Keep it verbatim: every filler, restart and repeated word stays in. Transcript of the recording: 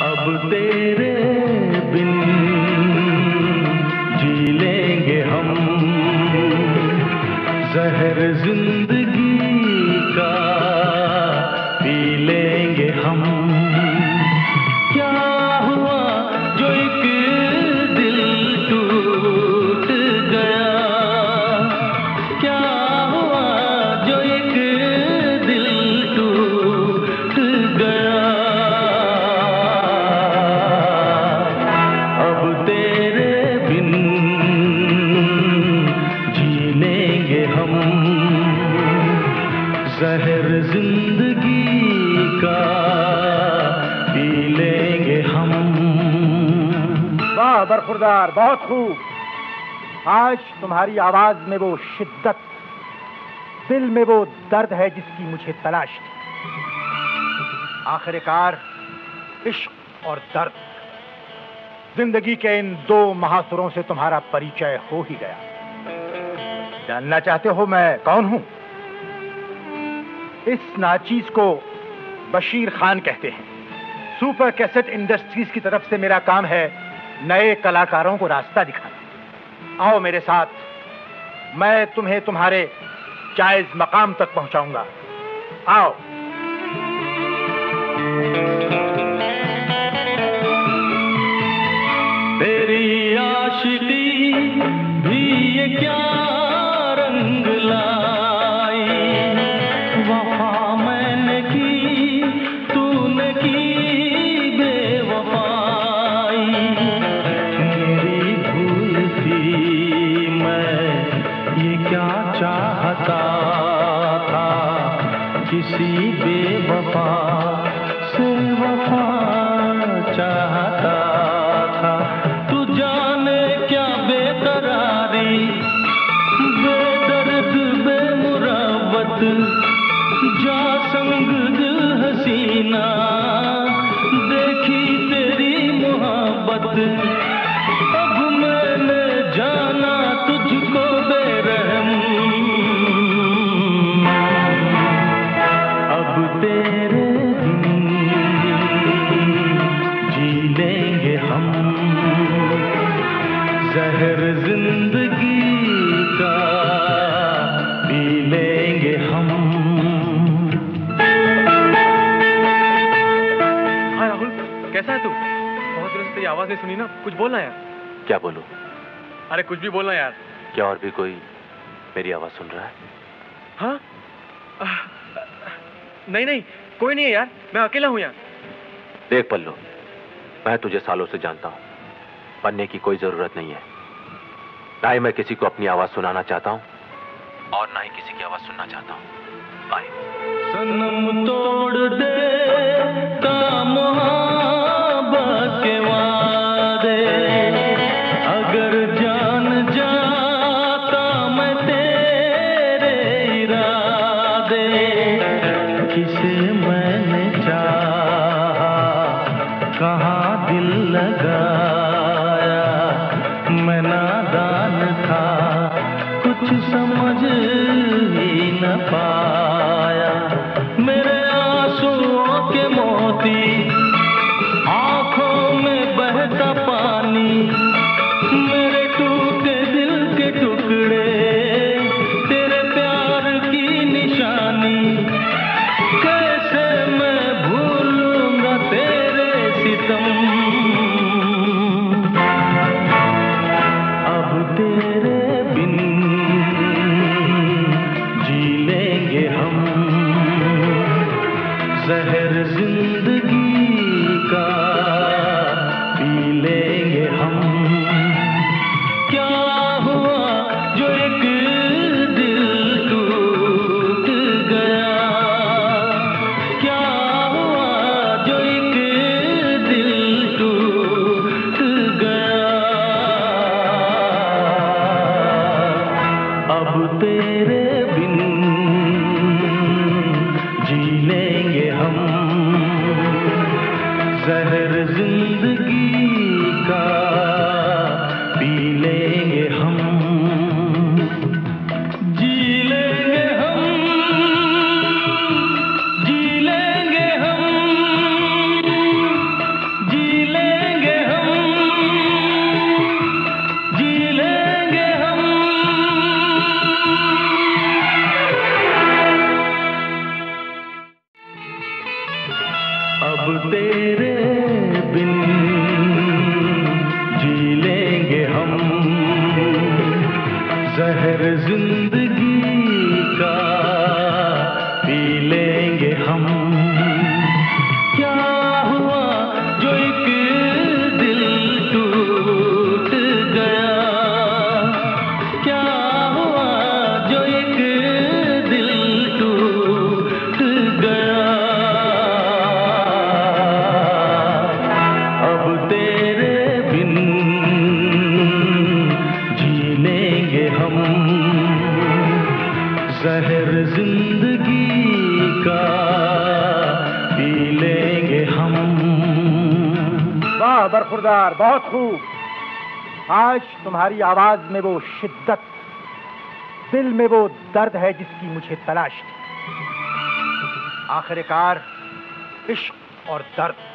अब तेरे बिन जी लेंगे हम, जहर जिंदगी का पी लेंगे हम। क्या हुआ जो एक दिल टूट गया, क्या हुआ जो एक दिल टूट गया। अब तेरे बिन जी लेंगे हम, जहर जिंदगी का पी लेंगे हम। वाह बरखुरदार, बहुत खूब। आज तुम्हारी आवाज में वो शिद्दत, दिल में वो दर्द है जिसकी मुझे तलाश थी। आखिरकार इश्क और दर्द, जिंदगी के इन दो महासुरों से तुम्हारा परिचय हो ही गया। जानना चाहते हो मैं कौन हूं? इस नाचीज को बशीर खान कहते हैं। सुपर कैसेट इंडस्ट्रीज की तरफ से मेरा काम है नए कलाकारों को रास्ता दिखाना। आओ मेरे साथ, मैं तुम्हें तुम्हारे जायज मकाम तक पहुंचाऊंगा। आओ। तेरी आशिकी भी ये क्या रंग लाई, वफा मैंने की तूने की बेवफाई। मेरी भूल थी, मैं ये क्या चाहता था, किसी बेवफा से वफा चाहता था। तू जाने क्या बेकरारी, बेदर्द बेमुरवत, जा संग दिल हसीना, देखी तेरी मोहब्बत। अब मैंने जाना तुझको बेरहम, अब तेरे बिन जी लेंगे हम, जहर जिंदगी का पी लेंगे हम। हाँ राहुल, कैसा है तू? बहुत दिनों से तेरी आवाज नहीं सुनी ना, कुछ बोलना यार। क्या बोलूं? अरे कुछ भी बोलना यार। क्या और भी कोई मेरी आवाज सुन रहा है? हाँ? नहीं नहीं, कोई नहीं है यार, मैं अकेला हूं यहाँ। देख पल्लू, मैं तुझे सालों से जानता हूं, बनने की कोई जरूरत नहीं है। ना ही मैं किसी को अपनी आवाज सुनाना चाहता हूं और ना ही किसी की आवाज सुनना चाहता हूं। बाय। सनम तोड़ दे ता मोहब्बत के वादे, अगर जान जाता मैं तेरे इरादे। किसे मैंने चाहा, कहाँ दिल लगाया, मैं नादान था, कुछ समझ ही न पाया। मेरे आंसुओं के मोती, आंखों में बहता पानी, मेरे टूटे दिल के टुकड़े, तेरे प्यार की निशानी। कैसे मैं भूलूंगा तेरे सितम, अब तेरे बिन जी लेंगे हम, जहर जिंदगी का पी लेंगे हम। क्या हुआ जो एक दिल टूट गया, क्या हुआ जो एक दिल टूट गया। अब तेरे बिन जी लेंगे हम, अब तेरे बिन जी लेंगे हम, जहर जिंदगी का पी लेंगे हम। क्या हुआ जो एक दिल टूट गया, क्या हुआ जो एक दिल टूट गया। अब तेरे बिन जी लेंगे हम, जहर जिंदगी का पी लेंगे हम। वाह बरखुरदार, बहुत खूब। आज तुम्हारी आवाज में वो शिद्दत, दिल में वो दर्द है जिसकी मुझे तलाश थी। आखिरकार इश्क और दर्द